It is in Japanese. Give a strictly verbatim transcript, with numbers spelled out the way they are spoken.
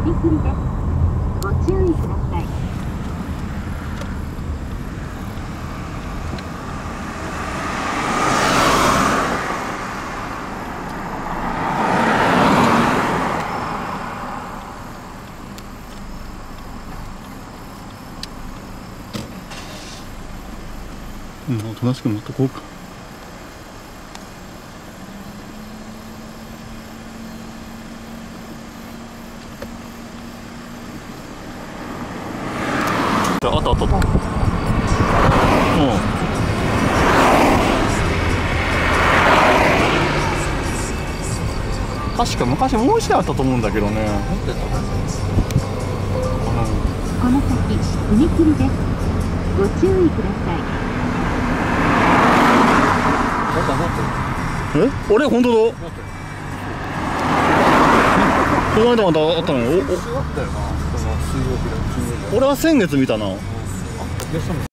踏切です。ご注意ください。 うん、おとなしく乗っとこうか。あったあったあった。うん。確か昔もう一台あったと思うんだけどね。 この先踏切です。ご注意ください。 え、俺本当だ。この間またあったのよ。おお俺は先月見たな。